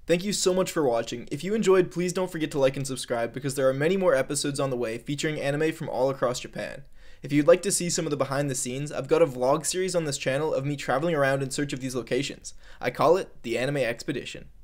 Thank you so much for watching. If you enjoyed, please don't forget to like and subscribe because there are many more episodes on the way featuring anime from all across Japan. If you'd like to see some of the behind the scenes, I've got a vlog series on this channel of me traveling around in search of these locations. I call it the Anime Expedition.